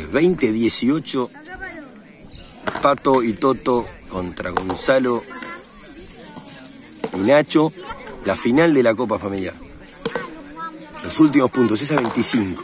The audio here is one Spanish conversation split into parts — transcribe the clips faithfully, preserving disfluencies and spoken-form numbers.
es veinte dieciocho. Pato y Toto contra Gonzalo y Nacho. La final de la Copa Familiar. Los últimos puntos, es a veinticinco.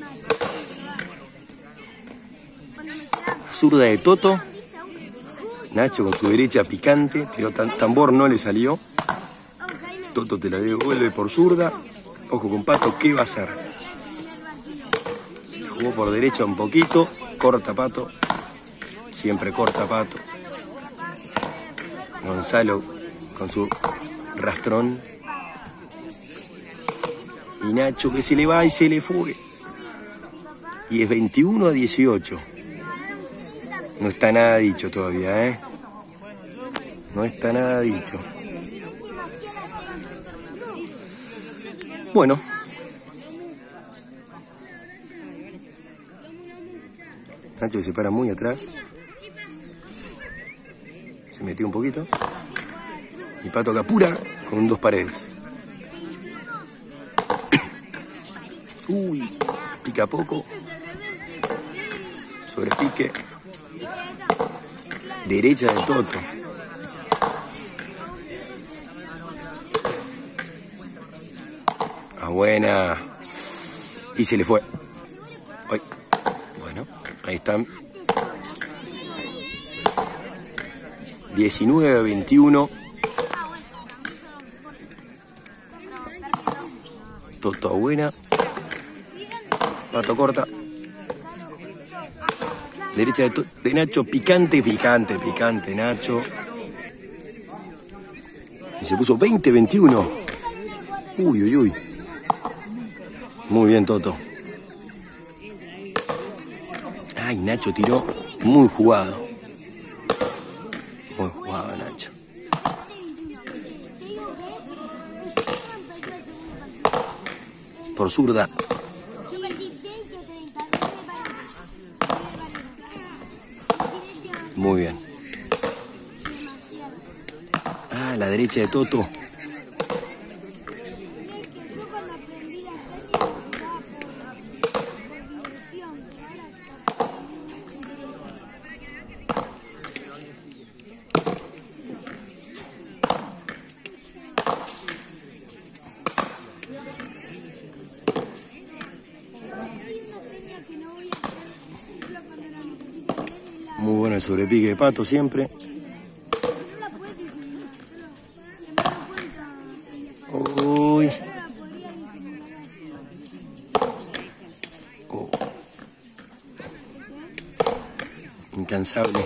Zurda de Toto. Nacho con su derecha picante, pero tambor no le salió. Toto te la devuelve por zurda. Ojo con Pato, ¿qué va a hacer? Se la jugó por derecha un poquito. Corta Pato. Siempre corta Pato. Gonzalo con su rastrón. Y Nacho que se le va y se le fue. Y es veintiuno a dieciocho. No está nada dicho todavía, ¿eh? No está nada dicho. Bueno. Nacho se para muy atrás. Se metió un poquito. Y Pato que apura con dos paredes. Uy, pica poco. Sobrepique. Derecha de Toto. Ah, buena. Y se le fue. Ay. Bueno, ahí están. diecinueve a veintiuno. Toto a buena. Pato corta. Derecha de, de Nacho, picante, picante, picante, Nacho. Y se puso veinte veintiuno. Uy, uy, uy. Muy bien, Toto. Ay, Nacho tiró muy jugado. Muy jugado, Nacho. Por zurda. Muy bien. Ah, la derecha de Toto. Muy bueno el sobrepique de Pato siempre. Uy. Oh. Incansable.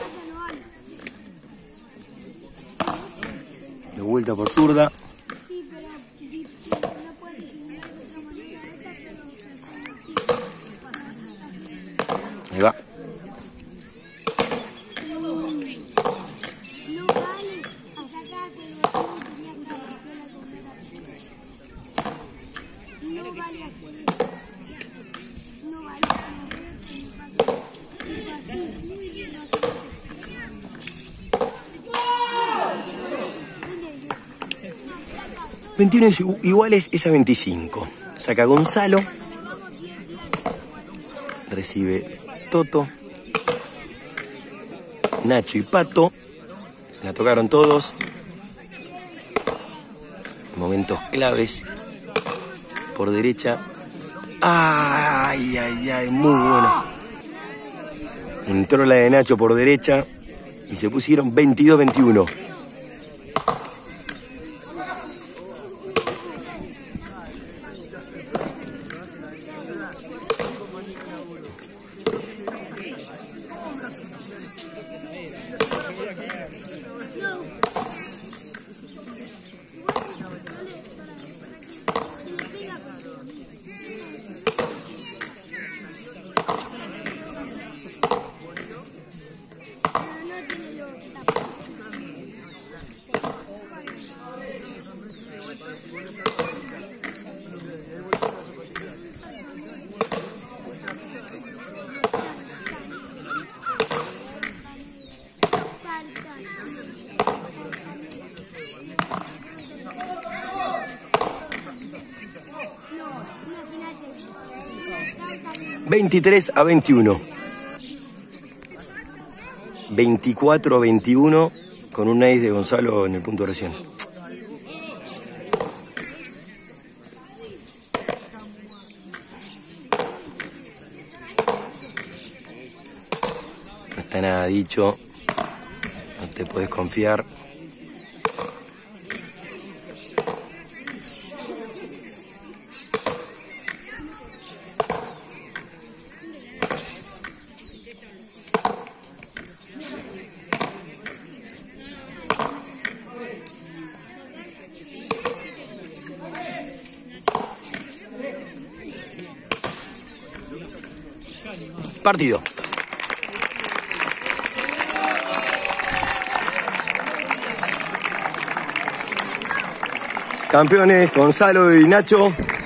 De vuelta por zurda. Ahí va. veintiuno iguales es a veinticinco. Saca Gonzalo. Recibe Toto. Nacho y Pato. La tocaron todos. Momentos claves. Por derecha. Ay, ay, ay, muy bueno. Entró la de Nacho por derecha. Y se pusieron veintidós veintiuno. veintitrés a veintiuno. veinticuatro a veintiuno con un ace de Gonzalo en el punto de oración. No está nada dicho, no te puedes confiar. Partido. Campeones Gonzalo y Nacho.